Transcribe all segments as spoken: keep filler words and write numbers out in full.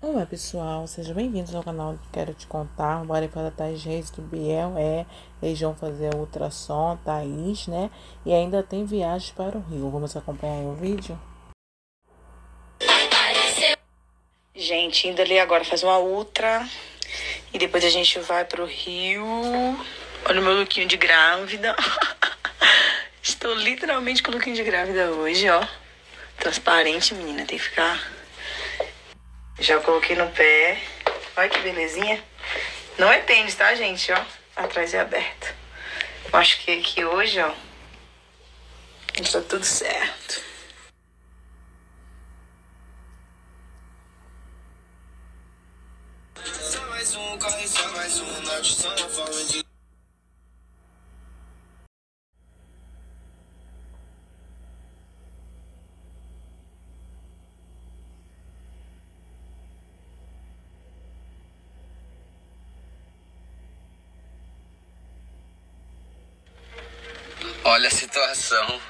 Olá pessoal, sejam bem-vindos ao canal que Quero Te Contar. Bora para Thaís Reis do Biel, é, eles vão fazer ultrassom, Thaís, né? E ainda tem viagem para o Rio. Vamos acompanhar o vídeo? Gente, indo ali agora fazer uma ultra e depois a gente vai pro Rio. Olha o meu lookinho de grávida. Estou literalmente com o lookinho de grávida hoje, ó. Transparente, menina, tem que ficar... Já coloquei no pé. Olha que belezinha. Não é tênis, tá, gente? Ó, atrás é aberto. Eu acho que aqui hoje, ó, tá tudo certo. Só mais um, corre só mais um, norte só na forma de... Olha a situação.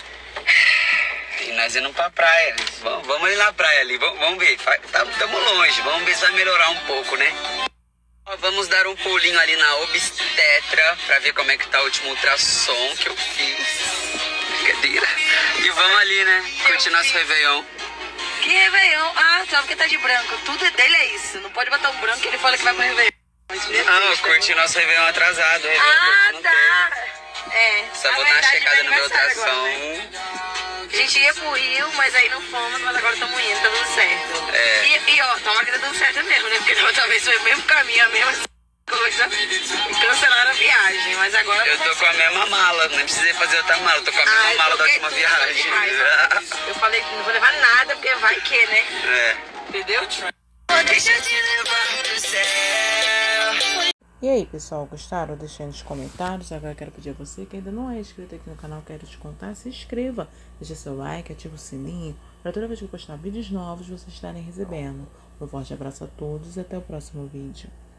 E nós indo pra praia. Vamos, vamos ali na praia ali. Vamos, vamos ver. Estamos longe. Vamos ver se vai melhorar um pouco, né? Vamos dar um pulinho ali na obstetra pra ver como é que tá o último ultrassom que eu fiz. Brincadeira. E vamos ali, né? Curtir nosso Réveillon. Que Réveillon? Ah, só porque tá de branco. Tudo dele é isso. Não pode botar um branco que ele fala que vai pro Réveillon. Não, curtir nosso Réveillon atrasado. Réveillon Ah, não tá. teve. É. Só vou dar uma checada no meu ultrassom. Agora, né? A gente ia pro Rio, mas aí não fomos, mas agora estamos indo, tá tudo certo. É. E, e ó, toma que tá tudo certo mesmo, né? Porque da outra vez foi o mesmo caminho, a mesma coisa. E cancelaram a viagem, mas agora... Eu tô com a mesma mala, não precisei fazer outra mala. Eu tô com a mesma Ai, mala da troquei última tudo, viagem. de raiva. Eu falei que não vou levar nada, porque vai que, né? É. Entendeu? Deixa eu te levar pro céu. E aí pessoal, gostaram? Deixem nos comentários. Agora quero pedir a você que ainda não é inscrito aqui no canal Quero Te Contar, se inscreva, deixa seu like, ativa o sininho, para toda vez que eu postar vídeos novos vocês estarem recebendo. Um forte abraço a todos e até o próximo vídeo.